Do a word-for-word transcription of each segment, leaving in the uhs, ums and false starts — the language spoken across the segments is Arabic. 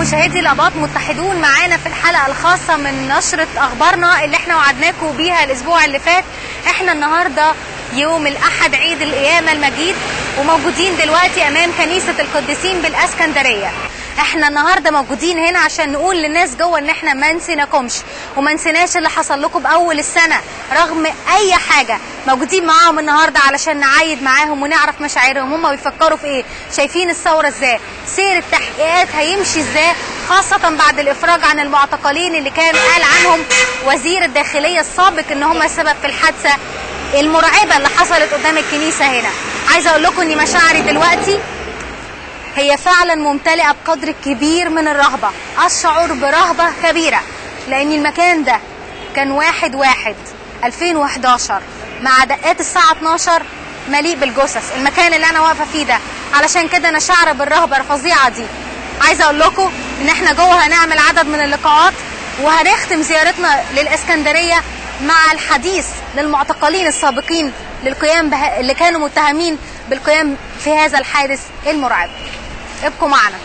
مشاهدي الاباط متحدون معانا في الحلقه الخاصه من نشره اخبارنا اللي احنا وعدناكم بيها الاسبوع اللي فات. احنا النهارده يوم الاحد عيد القيامه المجيد وموجودين دلوقتي امام كنيسه القديسين بالاسكندريه. احنا النهارده موجودين هنا عشان نقول للناس جوه ان احنا ما نسيناكمش وما نسيناش اللي حصل لكم باول السنه رغم اي حاجه. موجودين معاهم النهارده علشان نعايد معاهم ونعرف مشاعرهم، هم بيفكروا في ايه، شايفين الثوره ازاي، سير التحقيقات هيمشي ازاي، خاصه بعد الافراج عن المعتقلين اللي كان قال عنهم وزير الداخليه السابق ان هم السبب في الحادثه المرعبه اللي حصلت قدام الكنيسه هنا. عايزه اقول لكم ان مشاعري دلوقتي هي فعلا ممتلئه بقدر كبير من الرهبه، اشعر برهبه كبيره لان المكان ده كان واحد واحد ألفين وحداشر مع دقات الساعه اتناشر مليء بالجثث، المكان اللي انا واقفه فيه ده. علشان كده انا شعره بالرهبه الفظيعه دي. عايزه اقول لكم ان احنا جوه هنعمل عدد من اللقاءات وهنختم زيارتنا للاسكندريه مع الحديث للمعتقلين السابقين للقيام به... اللي كانوا متهمين بالقيام في هذا الحادث المرعب. ابقوا معنا.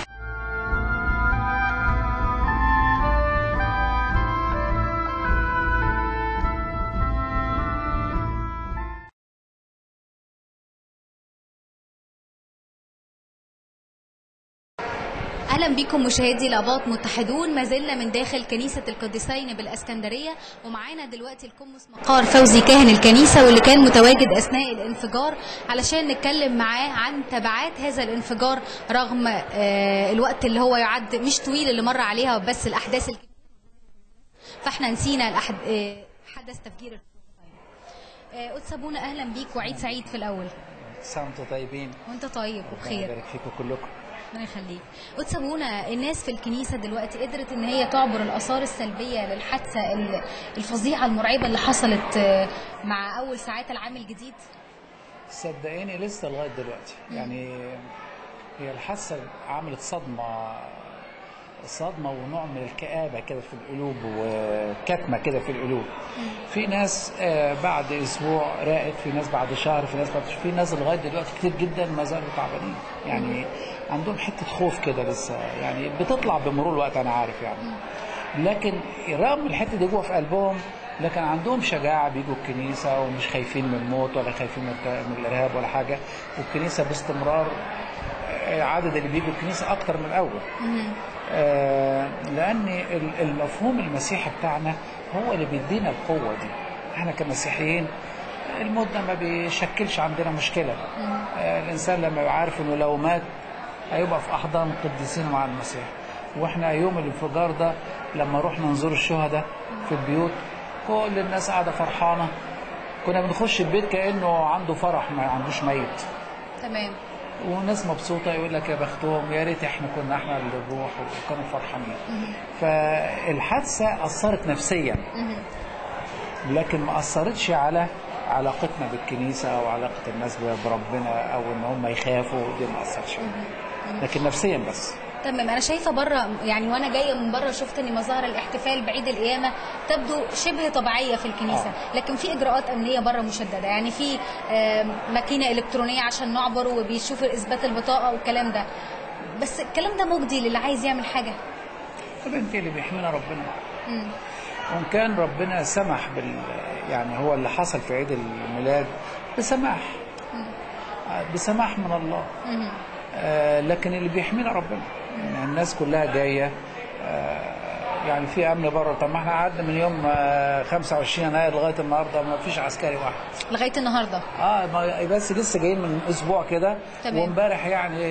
اهلا بكم مشاهدي الاباط متحدون، ما زلنا من داخل كنيسه القديسين بالاسكندريه ومعانا دلوقتي القمص مقار فوزي كاهن الكنيسه واللي كان متواجد اثناء الانفجار علشان نتكلم معاه عن تبعات هذا الانفجار رغم آه الوقت اللي هو يعد مش طويل اللي مر عليها بس الاحداث الكبيره فاحنا نسينا الأحد... آه حدث تفجير القدس. قدس ابونا اهلا بيك وعيد سعيد في الاول. وانتم طيبين. وانت طيب وبخير. الله يبارك فيكم كلكم. ربنا يخليك. قدس ابونا الناس في الكنيسه دلوقتي قدرت ان هي تعبر الاثار السلبيه للحادثه الفظيعه المرعبه اللي حصلت مع اول ساعات العام الجديد؟ صدقيني لسه لغايه دلوقتي، يعني هي الحادثه عملت صدمه صدمه ونوع من الكآبه كده في القلوب وكتمه كده في القلوب. في ناس بعد اسبوع راقت، في ناس بعد شهر، في ناس بعد شهر. في ناس لغايه دلوقتي كتير جدا ما زالوا تعبانين، يعني عندهم حته خوف كده لسه، يعني بتطلع بمرور الوقت انا عارف يعني، لكن رغم الحته دي جوه في قلبهم لكن عندهم شجاعه، بيجوا الكنيسه ومش خايفين من الموت ولا خايفين من الارهاب ولا حاجه، والكنيسه باستمرار عدد اللي بيجوا الكنيسه اكتر من الاول. آه لان المفهوم المسيحي بتاعنا هو اللي بيدينا القوه دي. احنا كمسيحيين الموت ده ما بيشكلش عندنا مشكله. آه الانسان لما يبقى عارف انه لو مات هيبقى في احضان القديسين مع المسيح. واحنا يوم الانفجار ده لما رحنا نزور الشهداء في البيوت كل الناس قاعده فرحانه، كنا بنخش البيت كانه عنده فرح ما عندوش ميت. تمام. وناس مبسوطه يقول لك يا بختهم، يا ريت احنا كنا احنا اللي نروح، وكانوا فرحانين. فالحادثه اثرت نفسيا لكن ما اثرتش على علاقتنا بالكنيسه او علاقه الناس بربنا او ان هم يخافوا، دي ما اثرتش، لكن نفسيا بس. تمام. انا شايفه بره يعني وانا جايه من بره شفت ان مظاهر الاحتفال بعيد القيامه تبدو شبه طبيعيه في الكنيسه، آه. لكن في اجراءات امنيه بره مشدده، يعني في ماكينه الكترونيه عشان نعبر وبيشوفوا اثبات البطاقه والكلام ده، بس الكلام ده مجدي للي عايز يعمل حاجه. طب انت اللي بيحمينا ربنا. امم وان كان ربنا سمح بال يعني هو اللي حصل في عيد الميلاد بسماح مم. بسماح من الله. مم. آه لكن اللي بيحمينا ربنا. يعني الناس كلها جايه، آه يعني في امن بره. طب ما احنا قعدنا من يوم آه خمسة وعشرين يناير لغايه النهارده ما فيش عسكري واحد لغايه النهارده. اه بس لسه جايين من اسبوع كده، وامبارح يعني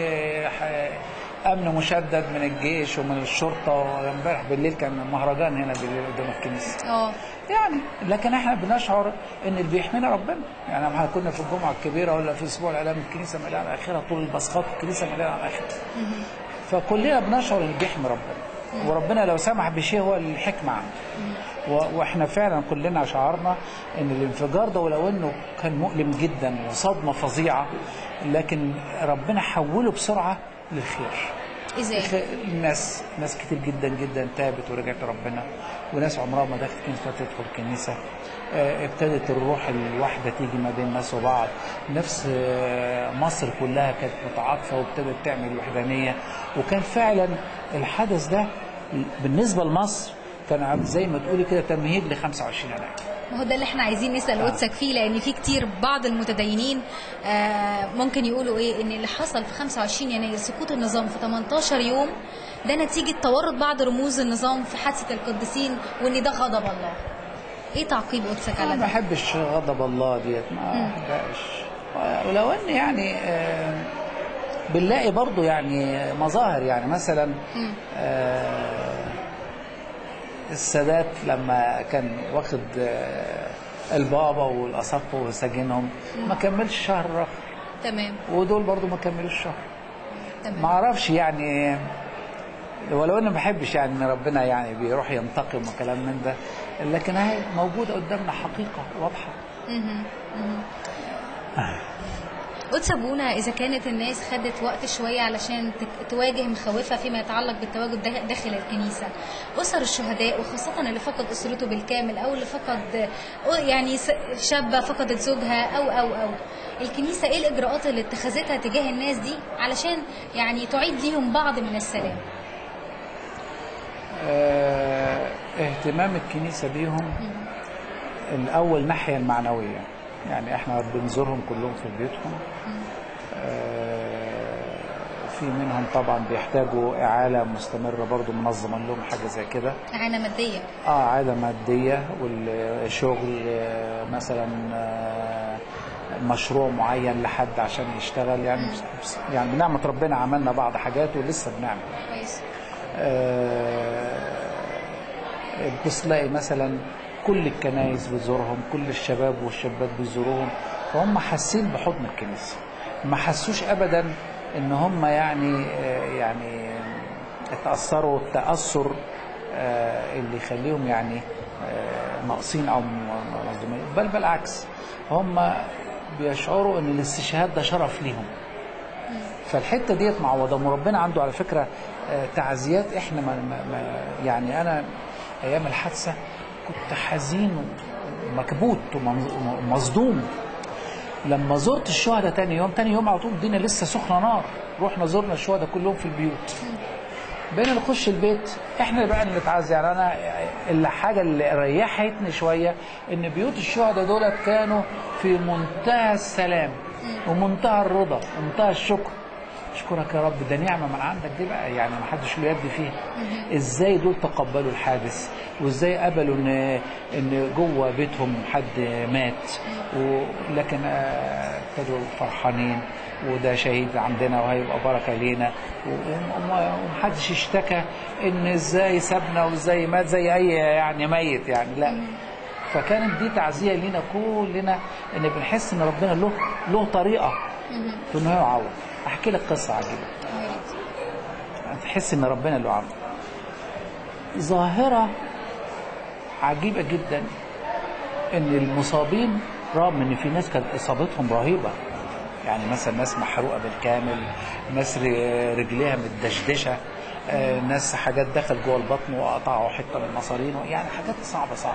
امن مشدد من الجيش ومن الشرطه، وامبارح بالليل كان مهرجان هنا بالليل قدام الكنيسه. اه يعني لكن احنا بنشعر ان اللي بيحمينا ربنا. يعني احنا كنا في الجمعه الكبيره ولا في اسبوع الاعلام الكنيسه مليانه على اخرها، طول البصخات الكنيسه مليانه على اخرها. فكلنا بنشعر ان بيحمي ربنا، وربنا لو سمح بشيء هو الحكمه عنده. واحنا فعلا كلنا شعرنا ان الانفجار ده ولو انه كان مؤلم جدا وصدمه فظيعه، لكن ربنا حوله بسرعه للخير. ازاي؟ الناس ناس كتير جدا جدا تابت ورجعت ربنا، وناس عمرها ما دخلت كنيسه تدخل الكنيسه. آه ابتدت الروح الواحده تيجي ما بين الناس وبعض. نفس آه مصر كلها كانت متعاطفه وابتدت تعمل وحدانيه، وكان فعلا الحدث ده بالنسبه لمصر كان زي ما تقولي كده تمهيد ل خمسة وعشرين يناير. ما هو ده اللي احنا عايزين نسال قدسك فيه، لان في كتير بعض المتدينين آه ممكن يقولوا ايه ان اللي حصل في خمسة وعشرين يناير سقوط النظام في ثمانية عشر يوم ده نتيجه تورط بعض رموز النظام في حادثه القديسين، وان ده غضب الله. ايه تعقيب قدسك على ده؟ ما بحبش غضب الله ديت، ما بحبهاش. ولو ان يعني آه بنلاقي برضو يعني مظاهر، يعني مثلا آه السادات لما كان واخد البابا والأساقفة وسجنهم ما كملش شهر الرخر. تمام. ودول برضو ما كملوش شهر. تمام. ما اعرفش يعني، ولو انا ما بحبش يعني ان ربنا يعني بيروح ينتقم وكلام من ده، لكن هي موجوده قدامنا حقيقه واضحه. قدس ابونا، اذا كانت الناس خدت وقت شويه علشان تواجه مخاوفها فيما يتعلق بالتواجد داخل الكنيسه، اسر الشهداء وخاصه اللي فقد اسرته بالكامل او اللي فقد يعني شابه فقدت زوجها او او او الكنيسه ايه الاجراءات اللي اتخذتها تجاه الناس دي علشان يعني تعيد ليهم بعض من السلام؟ اه اهتمام الكنيسه بيهم الاول ناحيه المعنويه، يعني احنا بنزورهم كلهم في بيوتهم. آه في منهم طبعا بيحتاجوا اعاله مستمره برضو منظمه لهم حاجه زي كده، اعانه ماديه. اه اعاده ماديه، والشغل آه مثلا آه مشروع معين لحد عشان يشتغل، يعني مم. يعني بنعمه ربنا عملنا بعض حاجات ولسه بنعمل. كويس. آه بتلاقي مثلا كل الكنائس بتزورهم، كل الشباب والشابات بيزوروهم، فهم حاسين بحضن الكنيسه، ما حسوش ابدا ان هم يعني يعني اتاثروا التاثر اللي يخليهم يعني ناقصين او مظلومين، بل بالعكس هم بيشعروا ان الاستشهاد ده شرف ليهم. فالحته ديت معوضه، وربنا عنده على فكره تعزيات. احنا ما يعني انا ايام الحادثه كنت حزين ومكبوت ومصدوم. لما زرت الشهداء تاني يوم تاني يوم على طول الدنيا لسه سخنه نار، رحنا زرنا الشهداء كلهم في البيوت. بين نخش البيت احنا بقى اللي نتعزى. يعني انا الحاجه اللي ريحتني شويه ان بيوت الشهداء دول كانوا في منتهى السلام ومنتهى الرضا ومنتهى الشكر. اشكرك يا رب، ده نعمه من عندك دي بقى، يعني ما حدش له يد فيها. ازاي دول تقبلوا الحادث، وازاي قبلوا ان ان جوه بيتهم حد مات، ولكن ابتدوا فرحانين وده شهيد عندنا وهيبقى بركه لينا، ومحدش اشتكى ان ازاي سابنا وازاي مات زي اي يعني ميت يعني، لا. فكانت دي تعزيه لينا كلنا، ان بنحس ان ربنا له له طريقه في انه يعوض. احكي لك قصه عجيبه تحس ان ربنا له عمل. ظاهره عجيبه جدا ان المصابين رغم ان في ناس كانت اصابتهم رهيبه، يعني مثلا ناس محروقه بالكامل، ناس رجليها متدشدشه، ناس حاجات دخل جوه البطن وقطعوا حته من المصارين، يعني حاجات صعبه صعبه.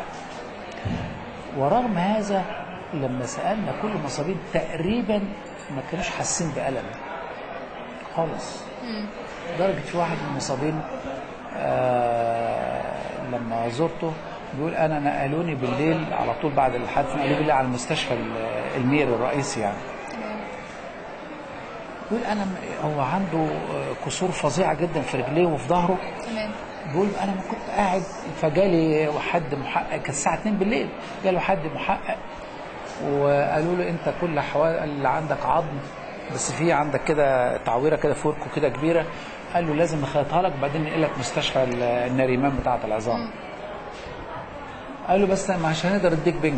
ورغم هذا لما سالنا كل المصابين تقريبا ما كانوش حاسين بألم خالص. درجة في واحد من المصابين آه لما زرته بيقول انا نقلوني بالليل على طول بعد الحادث، نقلوني بالليل على المستشفى المير الرئيسي يعني. بيقول انا هو عنده كسور فظيعه جدا في رجليه وفي ظهره. تمام. بيقول انا ما كنت قاعد فجالي حد محقق، كانت الساعه اتنين بالليل، جاله حد محقق وقالوا له انت كل حوالي اللي عندك عظم بس في عندك كده تعويره كده في وركه كده كبيره، قال له لازم نخيطها لك وبعدين ننقلك مستشفى النريمان بتاعه العظام. قال له بس ما عشان نقدر نديك بنج.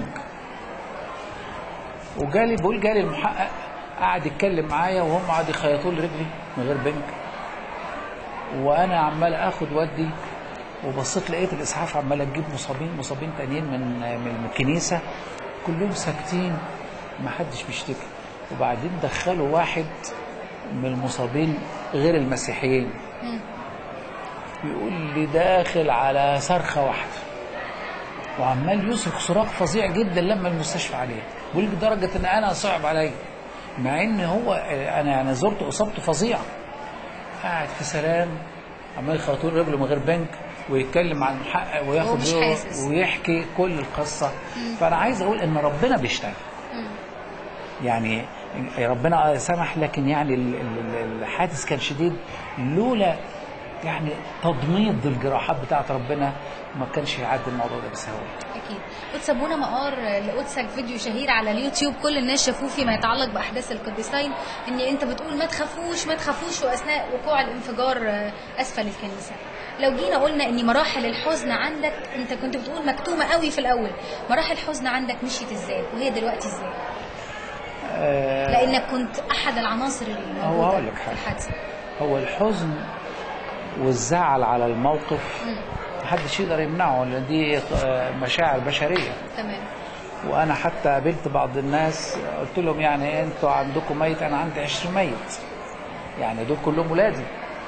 وجالي بقول جالي المحقق قعد يتكلم معايا وهم قعدوا يخيطوا لي رجلي من غير بنج، وانا عمال اخد ودي، وبصيت لقيت الاسعاف عماله تجيب مصابين مصابين تانيين من من الكنيسه كلهم ساكتين ما حدش بيشتكي. وبعدين دخلوا واحد من المصابين غير المسيحيين بيقول لي داخل على صرخة واحدة وعمال يصرخ صراخ فظيع جدا لما المستشفى عليه، بيقول لي لدرجة ان انا صعب عليا، مع ان هو انا يعني زرت اصابته فظيعة، قاعد في سلام عمال يخاطر رجله من غير بنك ويتكلم عن حق وياخد ويحكي كل القصة. فانا عايز اقول ان ربنا بيشتغل، يعني ربنا سمح، لكن يعني الحادث كان شديد، لولا يعني تضميد الجراحات بتاعت ربنا ما كانش يعدي الموضوع ده بسهوله. اكيد. قدس ابونا مقار لقدسك فيديو شهير على اليوتيوب كل الناس شافوه فيما يتعلق باحداث القديسين، ان انت بتقول ما تخافوش ما تخافوش واثناء وقوع الانفجار اسفل الكنيسه. لو جينا قلنا ان مراحل الحزن عندك، انت كنت بتقول مكتومه قوي في الاول، مراحل الحزن عندك مشيت ازاي وهي دلوقتي ازاي؟ آه لانك كنت احد العناصر الموجوده في الحادثه. هو الحزن والزعل على الموقف محدش يقدر يمنعه، لان دي مشاعر بشريه. تمام. وانا حتى قابلت بعض الناس قلت لهم يعني انتوا عندكم ميت، انا عندي عشرين ميت، يعني دول كلهم ولادي.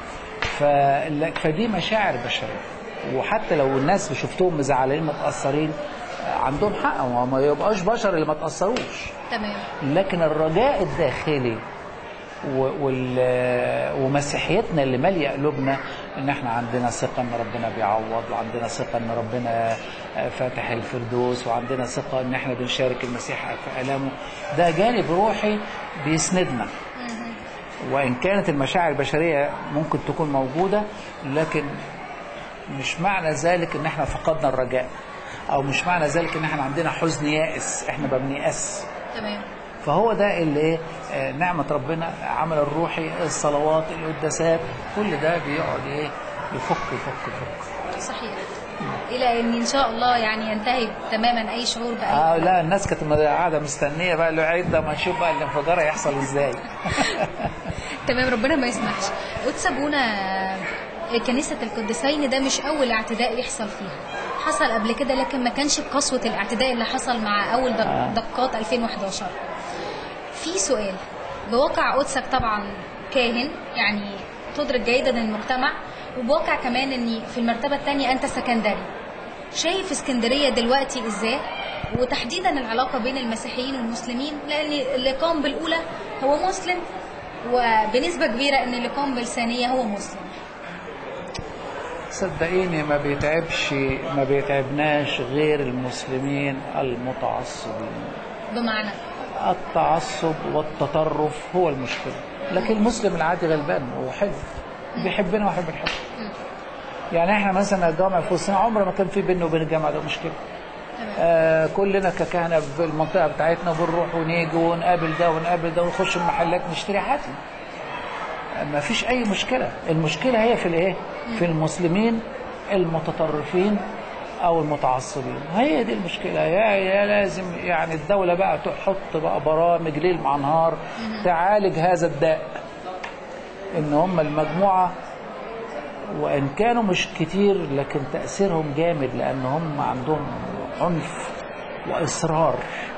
فدي مشاعر بشريه، وحتى لو الناس شفتهم مزعلين متاثرين عندهم حق، وما يبقاش بشر اللي ما تاثروش. تمام. لكن الرجاء الداخلي ومسيحيتنا اللي ماليه قلوبنا ان احنا عندنا ثقه ان ربنا بيعوض، وعندنا ثقه ان ربنا فاتح الفردوس، وعندنا ثقه ان احنا بنشارك المسيح في الامه، ده جانب روحي بيسندنا. وان كانت المشاعر البشريه ممكن تكون موجوده، لكن مش معنى ذلك ان احنا فقدنا الرجاء، او مش معنى ذلك ان احنا عندنا حزن يائس، احنا ما بنيأس. تمام. فهو ده اللي ايه نعمه ربنا، عمل الروحي، الصلوات، القداسات، كل ده بيقعد ايه يفك يفك يفك. صحيح. الى ان ان شاء الله يعني ينتهي تماما اي شعور باي. اه لا، الناس كانت قاعده مستنيه بقى العيد ده ما نشوف بقى الانفجار هيحصل ازاي. تمام، ربنا ما يسمحش. قدس ابونا كنيسه القديسين ده مش اول اعتداء يحصل فيها، حصل قبل كده لكن ما كانش بقسوه الاعتداء اللي حصل مع اول دقات ألفين وإحداشر. في سؤال، بواقع قدسك طبعا كاهن يعني تدرك جيدا المجتمع، وبواقع كمان اني في المرتبه الثانيه انت سكندري، شايف اسكندريه دلوقتي ازاي، وتحديدا العلاقه بين المسيحيين والمسلمين، لان اللي قام بالاولى هو مسلم، وبنسبه كبيره ان اللي قام بالثانيه هو مسلم. صدقيني ما بيتعبش ما بيتعبناش غير المسلمين المتعصبين. بمعنى التعصب والتطرف هو المشكله، لكن المسلم العادي غلبان وحلو، بيحبنا واحنا بنحبه. يعني احنا مثلا الجامع في وسطنا عمره ما كان في بيننا وبين الجامع ده مشكله. آه كلنا ككهنه في المنطقه بتاعتنا بنروح ونيجي ونقابل ده ونقابل ده ونخش المحلات نشتري عادي، ما فيش اي مشكله. المشكله هي في الايه؟ في المسلمين المتطرفين او المتعصبين، هي دي المشكله. يا, يا لازم يعني الدوله بقى تحط بقى برامج ليل مع نهار تعالج هذا الداء، ان هم المجموعه وان كانوا مش كتير لكن تاثيرهم جامد، لان هم عندهم عنف واصرار،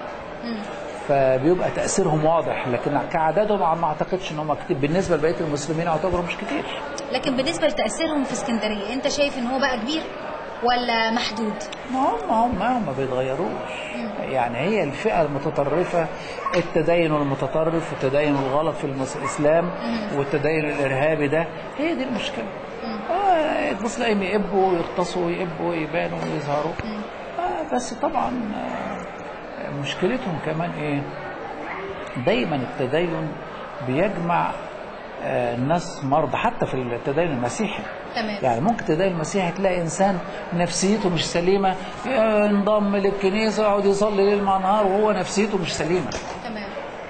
فبيبقى تاثيرهم واضح. لكن كعددهم ما اعتقدش ان هم كتير بالنسبه لبقيه المسلمين، اعتبروا مش كتير. لكن بالنسبه لتاثيرهم في اسكندريه انت شايف ان هو بقى كبير ولا محدود؟ ما هم هم هم ما بيتغيروش. يعني هي الفئه المتطرفه، التدين المتطرف والتدين الغلط في الاسلام والتدين الارهابي ده، هي دي المشكله. اه تبص تلاقيهم يقبوا ويغطسوا ويقبوا ويبانوا ويظهروا. آه بس طبعا آه مشكلتهم كمان ايه؟ دايما التدين بيجمع آه الناس مرضى، حتى في التدين المسيحي. تمام. يعني ممكن التدين المسيحي تلاقي انسان نفسيته مش سليمه ينضم للكنيسه ويقعد يصلي ليل مع نهار وهو نفسيته مش سليمه. تمام.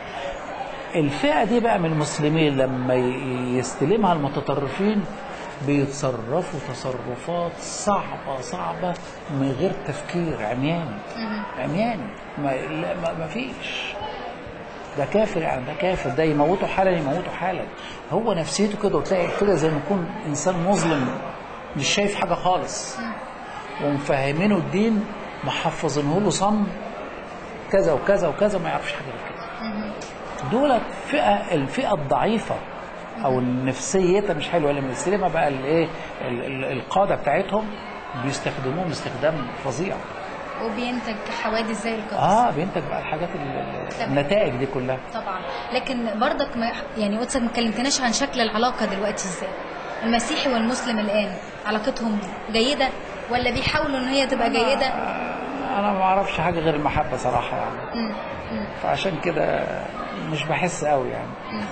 الفئه دي بقى من المسلمين لما يستلمها المتطرفين بيتصرفوا تصرفات صعبه صعبه من غير تفكير، عمياني عمياني ما, ما, ما فيش. ده كافر، يعني ده كافر، ده يموته حالا يموته حالا. هو نفسيته كده، وتلاقي كده زي ما يكون انسان مظلم مش شايف حاجه خالص، ومفهمينه الدين محفظينه له صم كذا وكذا وكذا، ما يعرفش حاجه غير كده. دول فئه الفئه الضعيفه او نفسيتها مش حلوه اللي مستلمه بقى الايه القاده بتاعتهم بيستخدموهم استخدام فظيع، وبينتج حوادث زي القدس. اه بينتج بقى الحاجات النتائج دي كلها طبعا. لكن برضك ما يعني قدسك ما اتكلمتناش عن شكل العلاقه دلوقتي ازاي؟ المسيحي والمسلم الان علاقتهم جيده ولا بيحاولوا ان هي تبقى جيده؟ انا ما اعرفش حاجه غير المحبه صراحه يعني. م. م. فعشان كده مش بحس قوي يعني.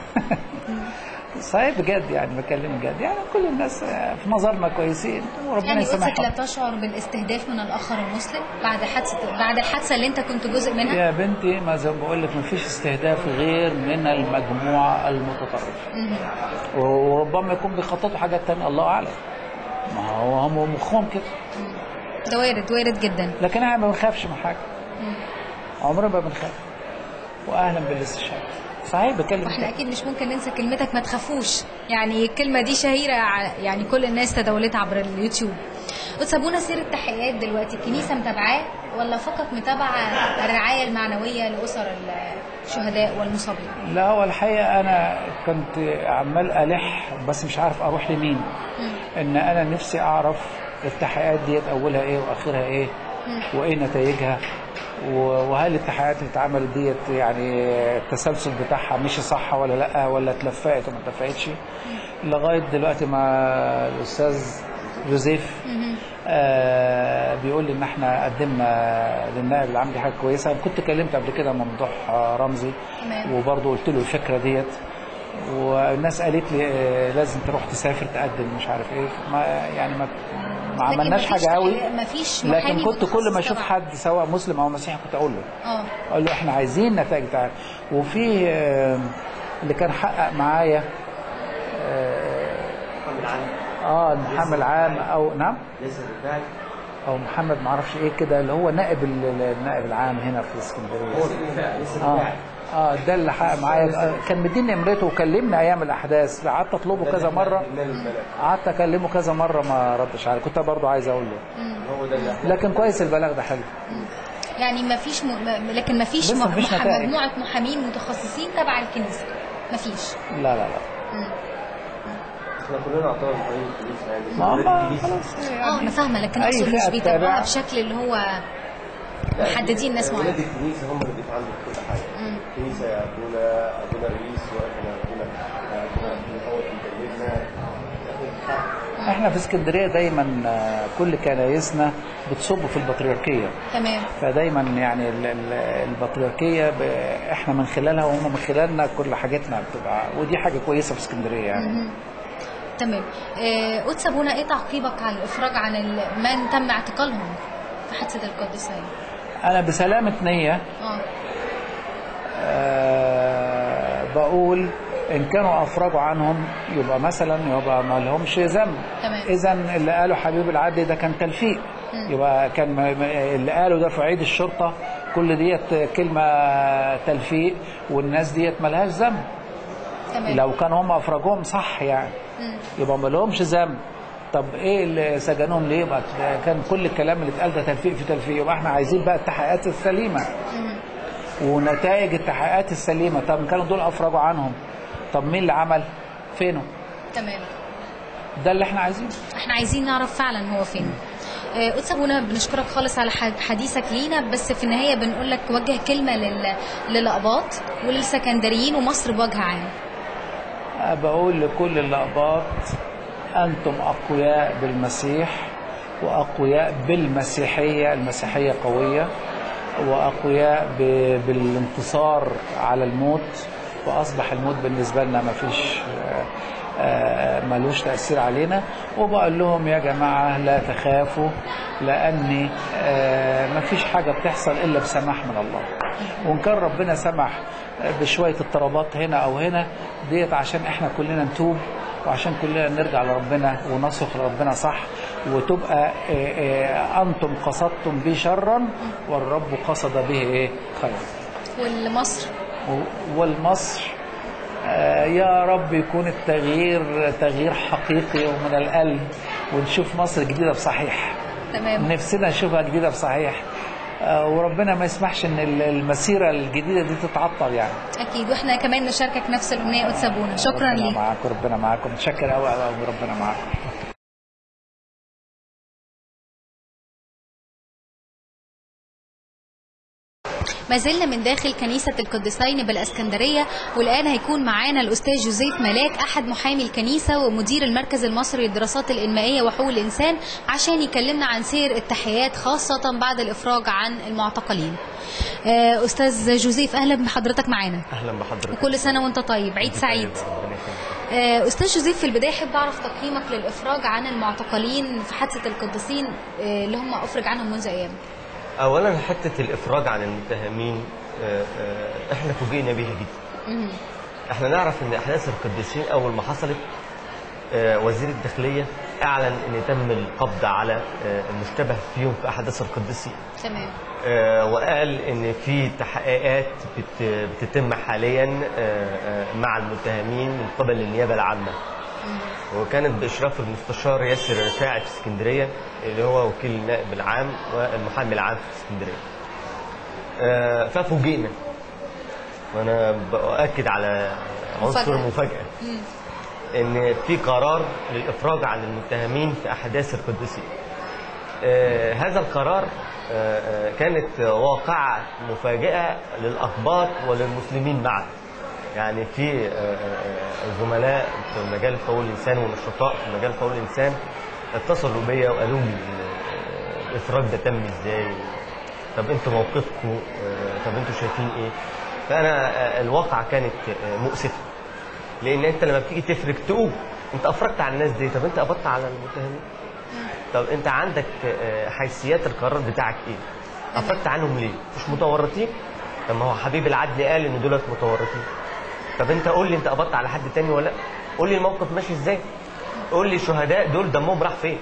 صحيح بجد يعني بكلم بجد يعني كل الناس في نظرنا كويسين وربنا يعني يسامحهم. يعني لا تشعر بالاستهداف من الاخر المسلم بعد حادثه بعد الحادثه اللي انت كنت جزء منها؟ يا بنتي ما زي ما بقول لك ما فيش استهداف غير من المجموعه المتطرفه. وربما يكون بيخططوا حاجات ثانيه الله اعلم. ما هو هم مخهم كده. ده وارد وارد جدا. لكن احنا ما بنخافش من حاجه. عمرنا ما بنخاف. واهلا بالاستشهاد. صحيح بكلم. واحنا اكيد مش ممكن ننسى كلمتك ما تخافوش، يعني الكلمه دي شهيره يعني كل الناس تداولتها عبر اليوتيوب. قدس ابونا سير التحقيقات دلوقتي الكنيسه متابعاه ولا فقط متابعه الرعايه المعنويه لاسر الشهداء والمصابين؟ لا هو الحقيقه انا كنت عمال الح بس مش عارف اروح لمين. م. ان انا نفسي اعرف التحقيقات ديت اولها ايه واخرها ايه م. وايه نتائجها، وهل التحقيقات اللي اتعملت ديت يعني التسلسل بتاعها مشي صح ولا لا ولا اتلفقت وما اتلفقتش. لغايه دلوقتي مع الاستاذ جوزيف آه بيقول لي ان احنا قدمنا للنائب العام دي حاجه كويسه. كنت كلمت قبل كده ممدوح رمزي وبرضه قلت له الفكره ديت، والناس قالت لي آه لازم تروح تسافر تقدم مش عارف ايه. ما يعني ما ما عملناش حاجه قوي، لكن كنت كل ما اشوف حد سواء مسلم او مسيحي كنت اقول له اه اقول له احنا عايزين نتائج بتاعتك. وفي آه اللي كان حقق معايا اه المحامي العام او نعم او محمد ما اعرفش ايه كده اللي هو نائب النائب العام هنا في اسكندريه. اه اه ده اللي حقق معايا، كان مديني نمرته وكلمني ايام الاحداث، قعدت اطلبه كذا مره، قعدت اكلمه كذا مره ما ردش علي، كنت برضه عايز اقول له. لكن كويس البلاغ ده حلو. يعني ما فيش م... لكن ما فيش م... مح... مجموعه محامين متخصصين تبع الكنيسه ما فيش؟ لا لا لا. مم. احنا كلنا اعضاء في الكنيسه يعني خلاص يعني اه انا فاهمه، لكن اقصد مش بيتابعوها بشكل اللي هو محددين ناس معينه. ولاد الكنيسه هم اللي بيتعاملوا في كل حاجه. الكنيسه يا ابونا ابونا رئيس واحنا ابونا ابونا بنحاول نكلمنا. احنا في اسكندريه دايما كل كنايسنا بتصب في البطريركيه. تمام. فدايما يعني البطريركيه احنا من خلالها وهم من خلالنا كل حاجتنا بتبقى، ودي حاجه كويسه في اسكندريه يعني. تمام. قدس ابونا ايه تعقيبك على الافراج عن من تم اعتقالهم في حادثه القديسيه؟ انا بسلامه نيه اه, آه بقول ان كانوا افرجوا عنهم يبقى مثلا يبقى ما لهمش ذنب. اذا اللي قاله حبيب العدل ده كان تلفيق. م. يبقى كان اللي قاله ده في عيد الشرطه كل ديت كلمه تلفيق والناس ديت ما لهاش ذنب. لو كانوا هم افرجوهم صح يعني م. يبقى ما لهمش ذنب. طب ايه اللي سجنوهم ليه؟ يبقى كان كل الكلام اللي اتقال ده تلفيق في تلفيق. يبقى احنا عايزين بقى التحقيقات السليمه م. ونتائج التحقيقات السليمه. طب كانوا دول افرجوا عنهم، طب مين اللي عمل؟ فينه؟ تمام. ده اللي احنا عايزينه. احنا عايزين نعرف فعلا هو فين. قدس ابونا بنشكرك خالص على حديثك لينا، بس في النهايه بنقول لك وجه كلمه لل... للأقباط وللسكندريين ومصر بوجه عام. بقول لكل الأقباط انتم اقوياء بالمسيح واقوياء بالمسيحيه، المسيحيه قويه واقوياء ب... بالانتصار على الموت، واصبح الموت بالنسبه لنا ما فيش ملوش تاثير علينا. وبقول لهم يا جماعه لا تخافوا، لان ما فيش حاجه بتحصل الا بسماح من الله. وان كان ربنا سمح بشويه اضطرابات هنا او هنا ديت عشان احنا كلنا نتوب وعشان كلنا نرجع لربنا ونصرخ لربنا صح، وتبقى انتم قصدتم به شرا والرب قصد به ايه خيرا. والمصر والمصر يا رب يكون التغيير تغيير حقيقي ومن القلب، ونشوف مصر جديدة بصحيح. تمام. نفسنا نشوفها جديدة بصحيح، وربنا ما يسمحش ان المسيره الجديده دي تتعطل يعني. اكيد، واحنا كمان نشاركك نفس الامنيه قدس ابونا. شكرا ليك. ربنا معاكم، ربنا معاكم، متشكر قوي قوي، ربنا معاكم. ما زلنا من داخل كنيسة القديسين بالاسكندرية، والآن هيكون معانا الأستاذ جوزيف ملاك أحد محامي الكنيسة ومدير المركز المصري للدراسات الإنمائية وحقوق الإنسان، عشان يكلمنا عن سير التحيات خاصة بعد الإفراج عن المعتقلين. أستاذ جوزيف، أهلا بحضرتك معانا. أهلا بحضرتك. وكل سنة وأنت طيب، عيد سعيد. أستاذ جوزيف، في البداية أحب أعرف تقييمك للإفراج عن المعتقلين في حادثة القديسين اللي هم أفرج عنهم منذ أيام. اولا حته الافراج عن المتهمين احنا فوجئنا بيها جدا. احنا نعرف ان احداث القديسين اول ما حصلت وزير الداخليه اعلن ان تم القبض على المشتبه فيهم في احداث القديسين. تمام. وقال ان في تحقيقات بتتم حاليا مع المتهمين من قبل النيابه العامه. وكانت بإشراف المستشار ياسر رفاعي في اسكندرية اللي هو وكيل النائب العام والمحامي العام في اسكندرية. ففوجئنا، وأنا بأكد على عنصر المفاجأة، إن في قرار للإفراج عن المتهمين في أحداث القديسين. هذا القرار كانت واقعة مفاجئة للأقباط وللمسلمين معا. يعني في زملاء في مجال حقوق الانسان ونشطاء في مجال حقوق الانسان اتصلوا بيا وقالوا لي الافراج ده تم ازاي؟ طب انتوا موقفكم؟ طب انتوا شايفين ايه؟ فانا الواقعه كانت مؤسفه، لان انت لما بتيجي تفرج تقول انت افرجت على الناس دي، طب انت قبضت على المتهمين؟ طب انت عندك حيثيات القرار بتاعك ايه؟ افرجت عنهم ليه؟ مش متورطين؟ طب ما هو حبيب العدل قال ان دولت متورطين. طب انت قول لي انت قبضت على حد تاني ولا لا؟ قول لي الموقف ماشي ازاي؟ قول لي الشهداء دول دمهم راح فين؟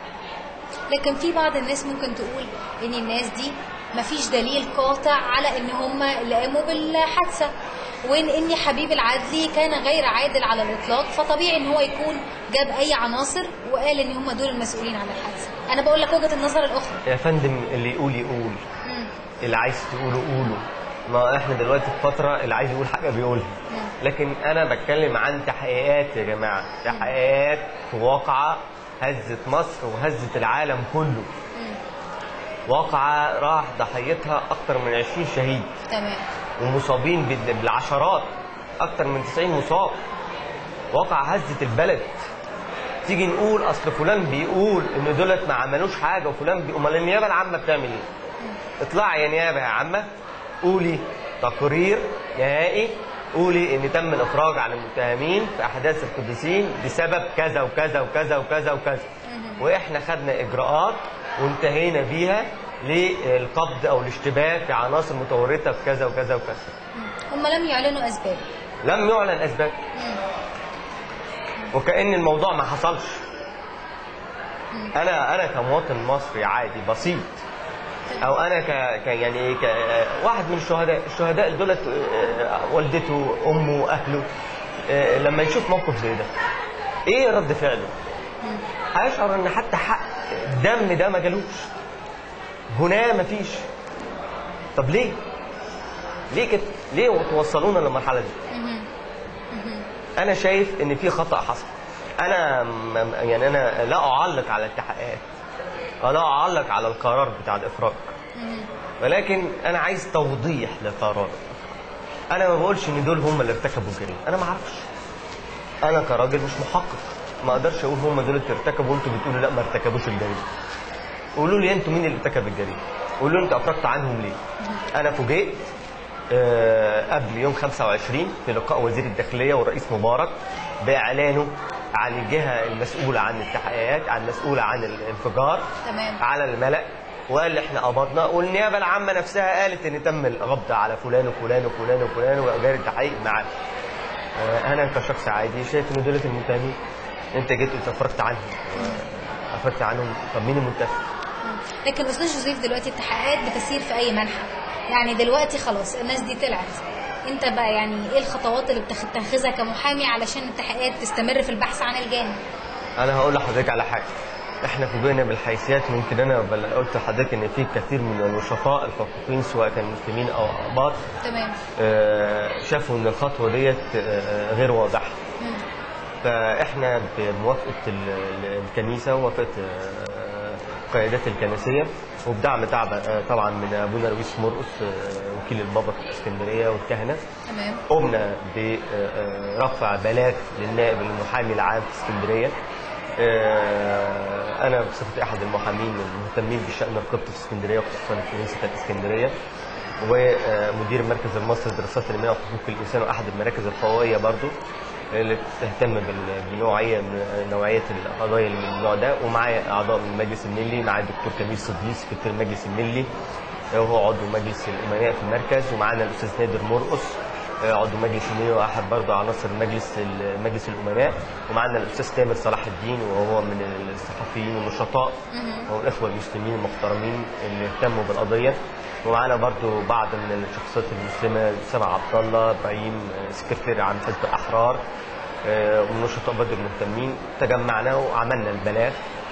لكن في بعض الناس ممكن تقول ان الناس دي مفيش دليل قاطع على ان هم اللي قاموا بالحادثه، وان ان حبيب العدلي كان غير عادل على الاطلاق، فطبيعي ان هو يكون جاب اي عناصر وقال ان هم دول المسؤولين عن الحادثه. انا بقول لك وجهه النظر الاخرى. يا فندم اللي يقول يقول، مم. اللي عايز تقوله قوله. ما احنا دلوقتي في فتره اللي عايز يقول حاجه بيقولها، لكن انا بتكلم عن تحقيقات يا جماعه، تحقيقات في واقعه هزت مصر وهزت العالم كله. واقعه راح ضحيتها اكتر من عشرين شهيد. تمام. ومصابين بالعشرات، اكتر من تسعين مصاب. واقعه هزت البلد. تيجي نقول اصل فلان بيقول ان دولت ما عملوش حاجه وفلان بي... امال النيابه العامه بتعمل ايه؟ اطلعي يا نيابه يا عامه قولي تقرير نهائي، قولي ان تم الافراج عن المتهمين في احداث القديسين بسبب كذا وكذا وكذا وكذا وكذا، واحنا خدنا اجراءات وانتهينا بيها للقبض او الاشتباه في عناصر متورطه في كذا وكذا وكذا. هم لم يعلنوا اسباب. لم يعلن اسباب. وكأن الموضوع ما حصلش. انا انا كمواطن مصري عادي بسيط، او انا ك... ك يعني ك واحد من الشهداء، الشهداء دولت والدته امه اهله، لما يشوف موقف زي ده ايه رد فعله؟ هيشعر ان حتى حق الدم ده ما جالوش، هنا ما فيش. طب ليه؟ ليه كده؟ ليه توصلونا للمرحله دي؟ انا شايف ان في خطأ حصل. انا يعني انا لا اعلق على التحقيقات، لا اعلق على القرار بتاع الافراج، ولكن انا عايز توضيح لقرار. انا ما بقولش ان دول هم اللي ارتكبوا الجريمه، انا ما اعرفش. انا كراجل مش محقق ما اقدرش اقول هم دول اللي ارتكبوا وانتوا بتقولوا لا ما ارتكبوش الجريمه. قولوا لي انتوا مين اللي ارتكب الجريمه، قولوا لي انتوا افرجتوا عنهم ليه. انا فوجئت أه قبل يوم خمسة وعشرين في لقاء وزير الداخليه والرئيس مبارك باعلانه عن الجهه المسؤوله عن التحقيقات، عن المسؤوله عن الانفجار. تمام. على الملأ، وقال احنا قبضنا، والنيابه العامه نفسها قالت ان تم القبض على فلان وفلان وفلان وفلان وجاري التحقيق معاه. أه انا كشخص عادي شايف ان دول المتهمين. انت جيت قلت افرجت عنهم، افرجت عنهم، طب مين المتهم؟ لكن استاذ جوزيف دلوقتي التحقيقات بتسير في اي منحى، يعني دلوقتي خلاص الناس دي طلعت، انت بقى يعني ايه الخطوات اللي بتتخذها كمحامي علشان التحقيقات تستمر في البحث عن الجاني؟ انا هقول لحضرتك على حاجه. احنا فوجئنا بالحيثيات. ممكن انا قلت لحضرتك ان في كثير من النشطاء الحقوقيين سواء كانوا مسلمين او اقباط تمام آه شافوا ان الخطوه ديت آه غير واضحه. فاحنا بموافقه الكنيسه ووافقه القيادات الكنسيه وبدعم طبعا من ابونا لويس مرقس وكيل البابا في الاسكندريه والكهنه. تمام. قمنا برفع بلاغ للنائب المحامي العام في اسكندريه. انا بصفتي احد المحامين المهتمين بشان القبط في اسكندريه وخصوصا في كنيسه الاسكندريه، ومدير المركز المصري للدراسات العلميه وحقوق الانسان واحد المراكز القويه برضو اللي بتهتم بنوعيه من نوعيه القضايا اللي من النوع ده. ومعايا اعضاء من المجلس الملي، معايا الدكتور كميل صديق سكرتير المجلس الملي وهو عضو مجلس الامناء في المركز، ومعانا الاستاذ نادر مرقس عضو مجلس الملي واحد برضه عناصر مجلس مجلس الامناء، ومعانا الاستاذ تامر صلاح الدين وهو من الصحفيين والنشطاء والاخوه المسلمين المحترمين اللي اهتموا بالقضيه، ومعانا برضو بعض من الشخصيات المسلمه سامع عبد الله ابراهيم سكرتير عام حزب الاحرار والنشطاء برضو المهتمين. تجمعنا وعملنا البلاغ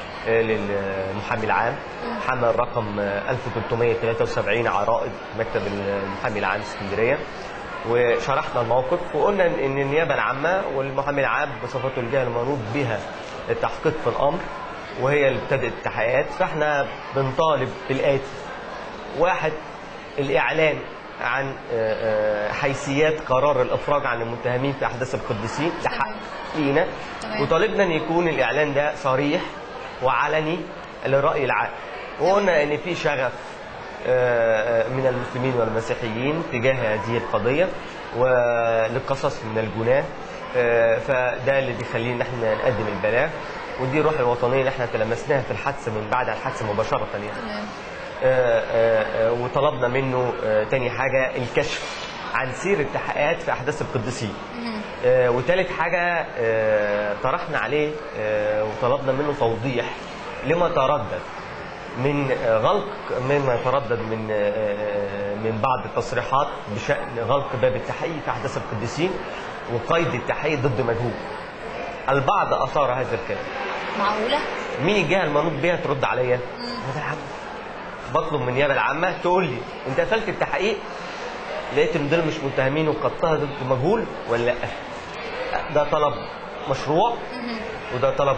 للمحامي العام حمل رقم ألف وثلاثمائة وثلاثة وسبعين عرائض مكتب المحامي العام اسكندريه، وشرحنا الموقف وقلنا ان النيابه العامه والمحامي العام بصفته الجهه المنوط بها التحقيق في الامر وهي اللي ابتدت التحقيقات. فاحنا بنطالب بالاتي: واحد، الإعلان عن حيثيات قرار الإفراج عن المتهمين في أحداث القديسين، ده حق لينا، وطالبنا أن يكون الإعلان ده صريح وعلني للرأي العام. وقلنا أن في شغف من المسلمين والمسيحيين تجاه هذه القضية وللقصص من الجناه، فده اللي بيخلينا ان احنا نقدم البلاغ، ودي الروح الوطنية اللي احنا تلمسناها في الحادثة من بعد الحادثة مباشرة يعني. آآ آآ وطلبنا منه تاني حاجة الكشف عن سير التحقيقات في أحداث القديسين. وثالث حاجة طرحنا عليه وطلبنا منه توضيح لما تردد من غلق مما تردد من من بعض التصريحات بشأن غلق باب التحقيق في أحداث القديسين وقيد التحقيق ضد مجهول. البعض أثار هذا الكلام. معقولة؟ مين الجهة المنوط بها ترد عليا؟ هذا العام. بطلب من النيابه العامه تقول لي انت قفلت التحقيق لقيت ان دول مش متهمين وقدتها ضد مجهول ولا لا؟ ده طلب مشروع وده طلب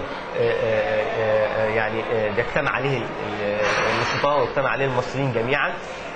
يعني بيجتمع عليه النشطاء ويجتمع عليه المصريين جميعا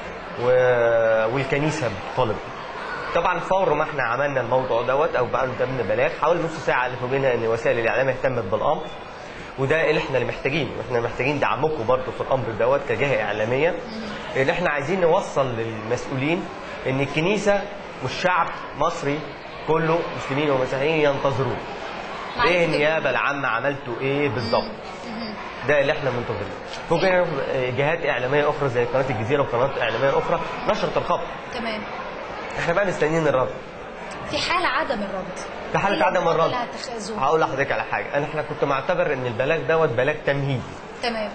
والكنيسه بتطالب. طبعا فور ما احنا عملنا الموضوع دوت او بقى قدامنا بلاغ حوالي نص ساعه اللي فوجئنا ان وسائل الاعلام اهتمت بالامر، وده اللي احنا اللي محتاجينه، واحنا محتاجين دعمكم برضه في الامر دوت كجهه اعلاميه، اللي احنا عايزين نوصل للمسؤولين ان الكنيسه والشعب المصري كله مسلمين ومسيحيين ينتظروه. ايه النيابه العامه عملتوا ايه بالظبط؟ ده اللي احنا منتظرينه. فوجئنا جهات اعلاميه اخرى زي قناه الجزيره وقنوات اعلاميه اخرى نشرت الخبر. تمام. احنا بقى مستنيين الرد. في حال عدم الرد. في حالة عدم الرد هقول لحضرتك على حاجه، انا احنا كنت معتبر ان البلاغ دوت بلاغ تمهيدي. تمام.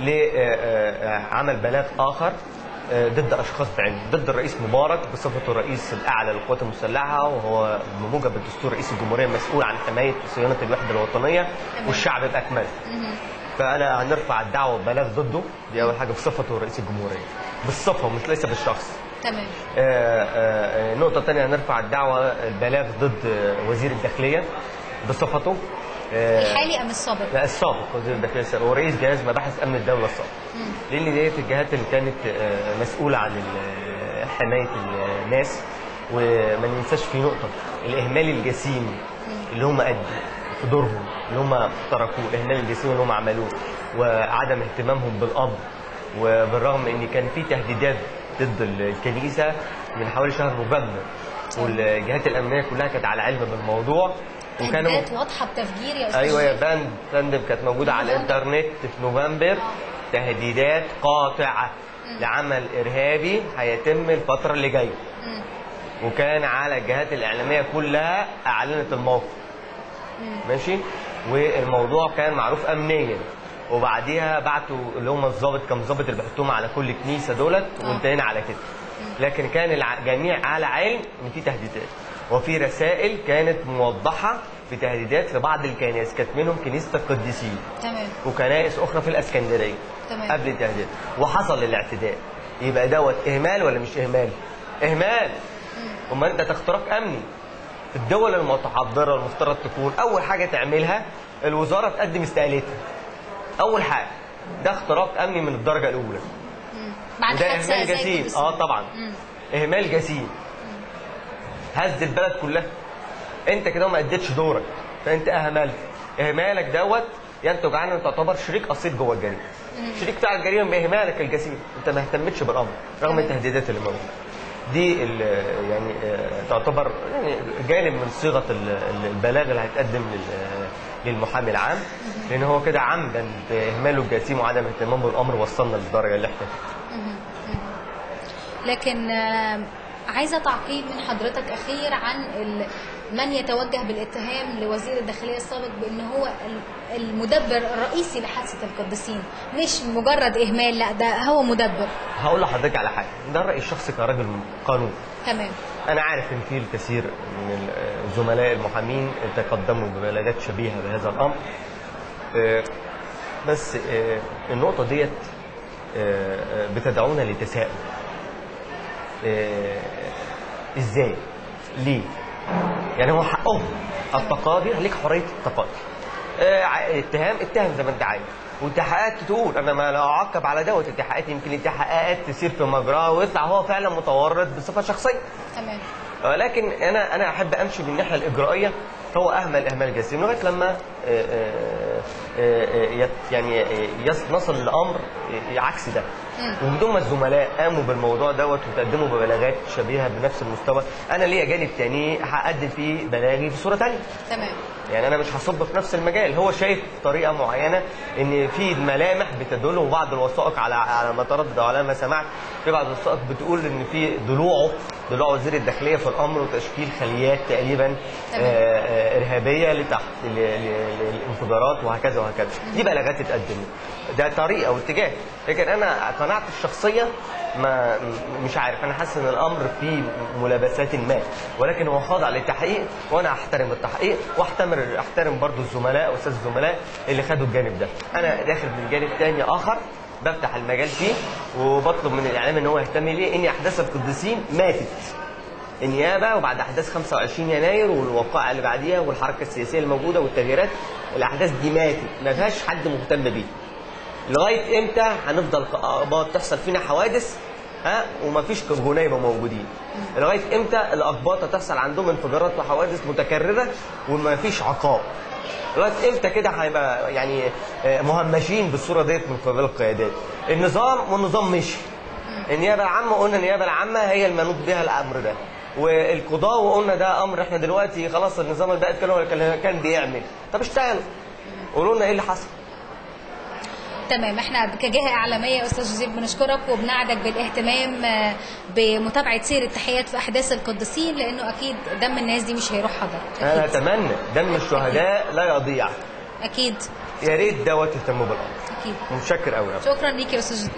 لعمل بلاغ اخر ضد اشخاص بعينهم، ضد الرئيس مبارك بصفته الرئيس الاعلى للقوات المسلحه، وهو بموجب الدستور رئيس الجمهوريه مسؤول عن حمايه وصيانه الوحده الوطنيه. تمام. والشعب باكمله. فانا هنرفع الدعوه ببلاغ ضده، دي اول حاجه بصفته رئيس الجمهوريه، بالصفه مش ليس بالشخص. تمام. نقطه ثانيه هنرفع الدعوه البلاغ ضد وزير الداخليه بصفته الحالي ام السابق؟ لا السابق، وزير الداخليه السابق ورئيس جهاز مباحث امن الدوله السابق. لان ديت الجهات اللي كانت مسؤوله عن حمايه الناس. وما ننساش في نقطه الاهمال الجسيم اللي هم ادوا في دورهم اللي هم تركوه، الاهمال الجسيم اللي هم عملوه وعدم اهتمامهم بالامر، وبالرغم ان كان في تهديدات ضد الكنيسه من حوالي شهر نوفمبر والجهات الامنيه كلها كانت على علم بالموضوع، وكانوا تهديدات واضحه بتفجير يا استاذ. ايوه يا بند فندم كانت موجوده على الانترنت في نوفمبر، تهديدات قاطعه لعمل ارهابي هيتم الفتره اللي جايه. وكان على الجهات الاعلاميه كلها اعلنت الموقف. ماشي. والموضوع كان معروف امنيا، وبعديها بعتوا اللي هم الضابط كان ضابط اللي بيحطوهم على كل كنيسه دولت وانتهينا على كده. لكن كان الجميع على علم ان في تهديدات. وفي رسائل كانت موضحه بتهديدات لبعض الكنائس، كانت منهم كنيسه القديسين تمام وكنائس اخرى في الاسكندريه تمام. قبل التهديد، وحصل الاعتداء. يبقى دوت اهمال ولا مش اهمال؟ اهمال. وما انت تخترق امني. في الدول المتحضره المفترض تكون اول حاجه تعملها الوزاره تقدم استقالتها. اول حاجه ده اختراق امني من الدرجه الاولى. بعد وده حادثة اهمال زي جسيم. القديسين. اه طبعا مم. اهمال جسيم. هز البلد كلها. انت كده ما اديتش دورك، فانت اهملت. اهمالك دوت ينتج عنه تعتبر شريك اصيل جوه الجريمه. شريك بتاع الجريمه باهمالك الجسيم، انت ما اهتمتش بالامر رغم التهديدات اللي موجوده. دي يعني تعتبر يعني جانب من صيغه البلاغ اللي هيتقدم للمحامي العام، لان هو كده عمدا باهماله الجسيم وعدم اهتمامه بالامر وصلنا للدرجه اللي احنا فيها. لكن عايزه تعقيب من حضرتك اخير عن من يتوجه بالاتهام لوزير الداخليه السابق بان هو المدبر الرئيسي لحادثه القديسين، مش مجرد اهمال، لا ده هو مدبر. هقول لحضرتك على حاجه، ده الراي الشخصي كراجل قانون. تمام. انا عارف ان في الكثير من الزملاء المحامين تقدموا ببلاغات شبيهه بهذا الامر، بس النقطه ديت بتدعونا لتساؤل. ازاي؟ ليه؟ يعني هو حقهم التقاضي، ليك حريه التقاضي. اه اتهام اتهم زي ما انت عايز، والتحقيقات تقول انا ما لا اعقب على دوت، التحقيقات يمكن التحقيقات تسير في مجراه ويطلع هو فعلا متورط بصفه شخصيه. تمام. ولكن انا انا احب امشي بالناحيه الاجرائيه. هو اهمل اهمال جسيم لغايه لما يعني نصل الامر عكس ده، ومن ثم الزملاء قاموا بالموضوع دوت وتقدموا ببلاغات شبيهه بنفس المستوى. انا ليا جانب تاني هقدم فيه بلاغي بصوره ثانيه. تمام. يعني انا مش هصب في نفس المجال. هو شايف طريقه معينه ان في ملامح بتدل، وبعض الوثائق على على ما تردد وعلى ما سمعت في بعض الوثائق بتقول ان في ضلوعه ضلوع وزير الداخليه في الامر وتشكيل خليات تقريبا ارهابيه لتحت للانفجارات وهكذا وهكذا. دي بلاغات تتقدم، ده طريقه واتجاه. لكن انا قناعتي الشخصيه ما مش عارف، انا حاسس ان الامر فيه ملابسات ما، ولكن هو خاضع للتحقيق وانا احترم التحقيق واحترم احترم برضو الزملاء واستاذ الزملاء اللي خدوا الجانب ده. انا داخل من جانب ثاني اخر بفتح المجال فيه وبطلب من الاعلام ان هو يهتم ليه ان احداث القديسين ماتت. النيابه وبعد احداث خمسة وعشرين يناير والوقائع اللي بعديها والحركه السياسيه الموجوده والتغييرات، الاحداث دي ماتت، ما فيهاش حد مهتم بيه. لغايه امتى هنفضل كأقباط تحصل فينا حوادث ها ومفيش جنايبه موجودين؟ لغايه امتى الاقباط تحصل عندهم انفجارات وحوادث متكرره ومفيش عقاب؟ لغايه امتى كده هيبقى يعني مهمشين بالصوره ديت من قبل القيادات؟ النظام والنظام مشي. النيابه العامه قلنا النيابه العامه هي المنوط بها الامر ده، والقضاء وقلنا ده امر احنا دلوقتي خلاص النظام اللي بقى كان بيعمل. طب اشتغلوا، قولوا لنا ايه اللي حصل. تمام. احنا كجهه اعلاميه يا استاذ جوزيف بنشكرك وبنعدك بالاهتمام بمتابعه سير التحيات في احداث القديسين، لانه اكيد دم الناس دي مش هيروح هدر. انا اتمنى دم الشهداء لا يضيع. اكيد. يا ريت دوت تهتموا بالامر. اكيد. متشكر قوي. شكرا ليك يا استاذ جوزيف.